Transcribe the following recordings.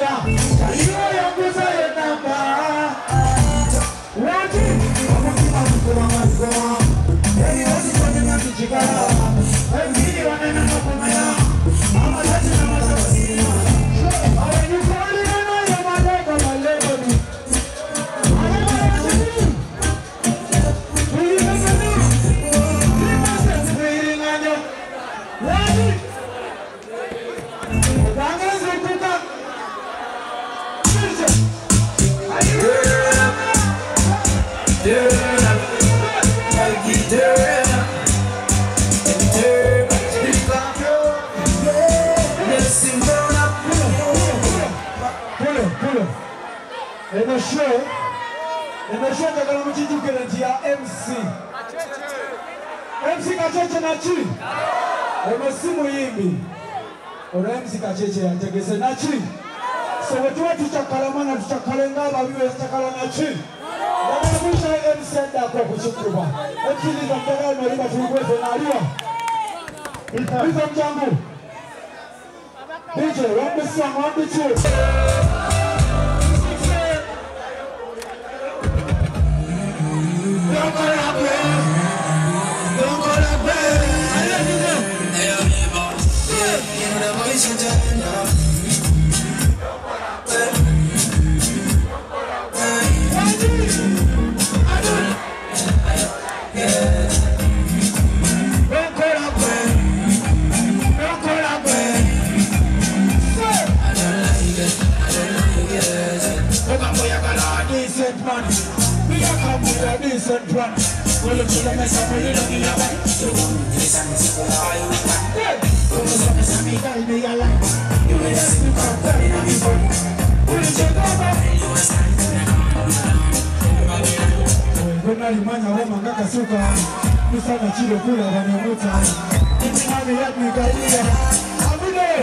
MC Kacheche nachi. Emesimu yimbi. Ora MC Kacheche yategese nachi. So wetu tuchakalamana tuchakalenga babiwe tuchakala nachi. Wanamusha MC enda kwa kushukuru. Ekili za mtagao mwalimu tulikwezo na aliwa. Hizo mjangu. DJ, wambi song, wambi chill. Decent plan. Well, look to the mess up, we're looking at it. So, this and this for all you can. Come me, tell me your life. You will just look up, tell me I'm in front. Will you check over? You will stand in the limanya wema ngaka suka. Nisana chile kula wanamuta. Ntimani ya mikalia. Amine!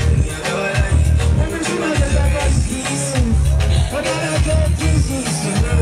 Jesus.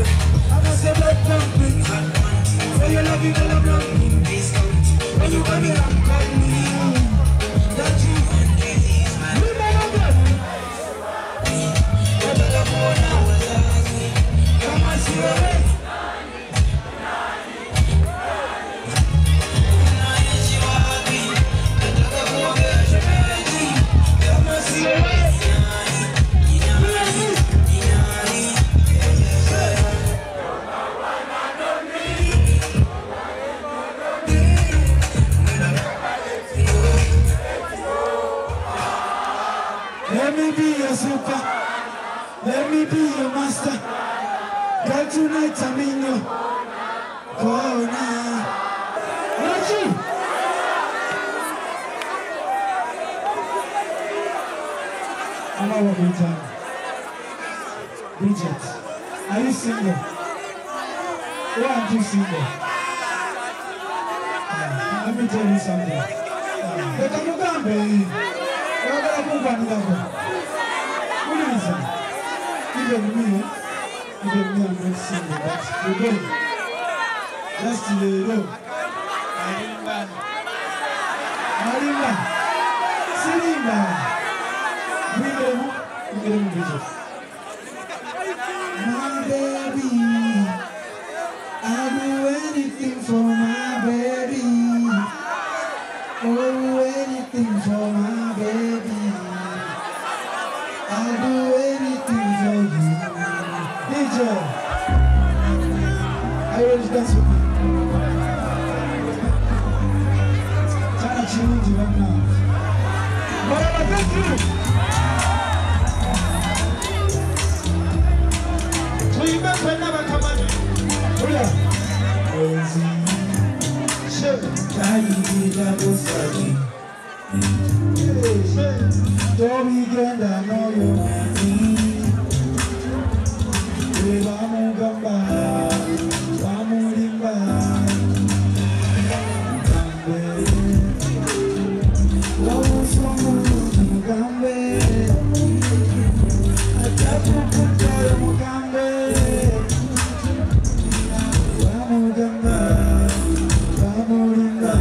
Let me be your super. Let me be your master. Girl, tonight I'm in your corner. Reggie! I'm not working time. Bridget, are you single? Why aren't you single? Let me tell you something. Let me go. Even me, I'm not single, but you don't. Just you know. Marimba, Sirimba, bring them Bridget. My baby, I'll do anything for my baby. Oh, anything for my baby. I'll do anything for you. DJ, I always dance with you. Trying to change you right now. But I thank you. We never come on. Oh yeah. Sure. Don't be grand, I know you're me. Vamos gamba, vamos limba. Gambe, vamos gambe. Atapu kutoyo gambe. Vamos gamba, vamos limba.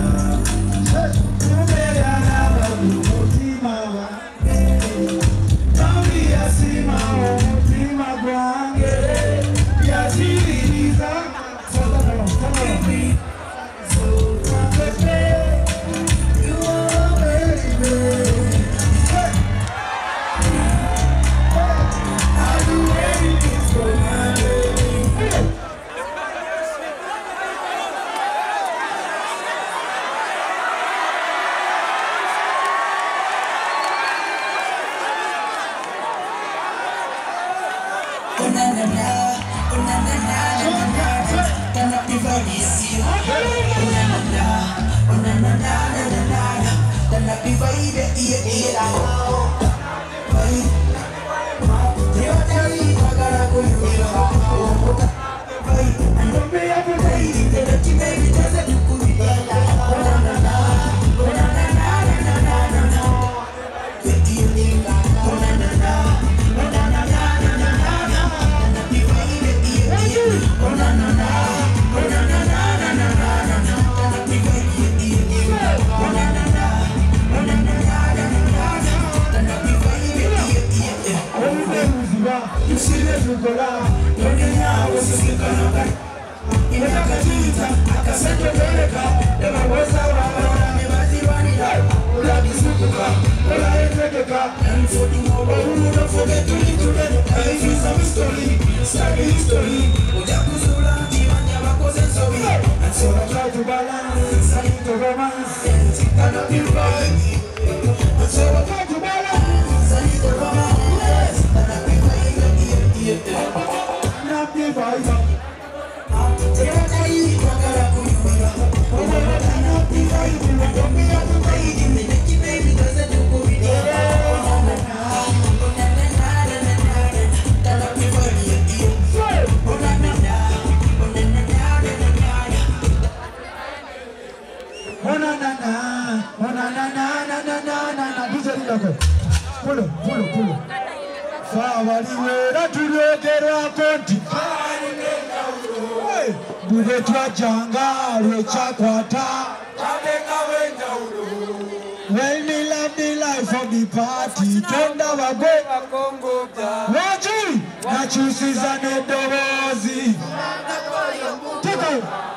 Bube twajanga lwechakwata When we love the life of the party Tonda wagwe Waji Nachusiza nedowozi Tuko